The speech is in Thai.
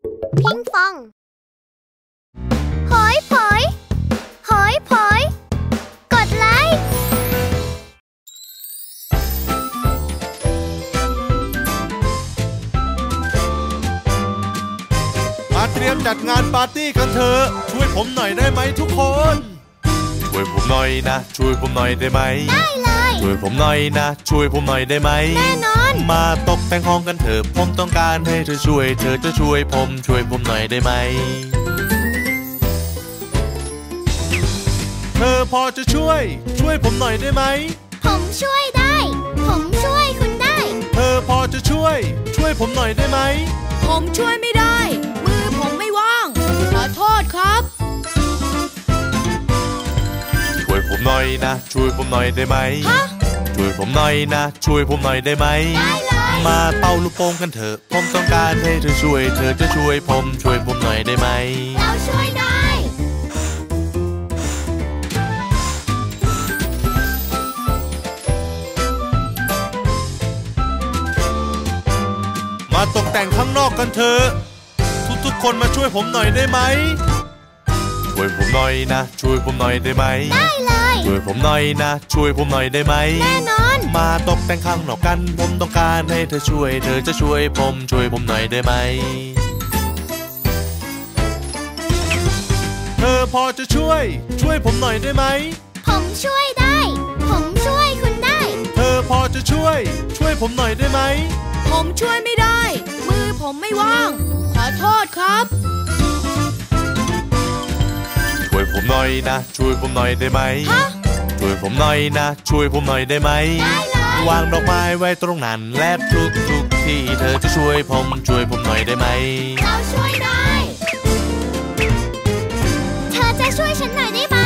พิงฟองหอยผอยหอยผอยกดไลค์มาเตรียมจัดงานปาร์ตี้กันเถอะช่วยผมหน่อยได้ไหมทุกคนช่วยผมหน่อยนะช่วยผมหน่อยได้ไหมได้เลยช่วยผมหน่อยนะช่วยผมหน่อยได้ไหมแน่นอนมาตกแต่งห้องกันเถอะผมต้องการให้เธอช่วยเธอจะช่วยผมหน่อยได้ไหมเธอพอจะช่วยผมหน่อยได้ไหมผมช่วยได้ผมช่วยคุณได้เธอพอจะช่วยผมหน่อยได้ไหมผมช่วยไม่ได้มือผมไม่ว่างขอโทษครับช่วยผมหน่อยนะช่วยผมหน่อยได้ไหมช่วยผมหน่อยนะช่วยผมหน่อยได้ไหมได้เลยมาเป่าลูกโป่งกันเถอะผมต้องการให้เธอช่วยเธอจะช่วยผมหน่อยได้ไหมเราช่วยได้มาตกแต่งข้างนอกกันเถอะทุกคนมาช่วยผมหน่อยได้ไหมช่วยผมหน่อยนะช่วยผมหน่อยได้ไหมได้เลยช่วยผมหน่อยนะช่วยผมหน่อยได้ไหมแน่นอนมาตกแต่งข้างนอกกันผมต้องการให้เธอช่วยเธอจะช่วยผมหน่อยได้ไหมเธอพอจะช่วยผมหน่อยได้ไหมผมช่วยได้ผมช่วยคุณได้เธอพอจะช่วยผมหน่อยได้ไหมผมช่วยไม่ได้มือผมไม่ว่างขอโทษครับช่วยผมหน่อยนะช่วยผมหน่อยได้ไหมช่วยผมหน่อยนะช่วยผมหน่อยได้ไหมได้เลยวางดอกไม้ไว้ตรงนั้นและทุกที่เธอจะช่วยผมหน่อยได้ไหมเราช่วยได้เธอจะช่วยฉันหน่อยได้ไหม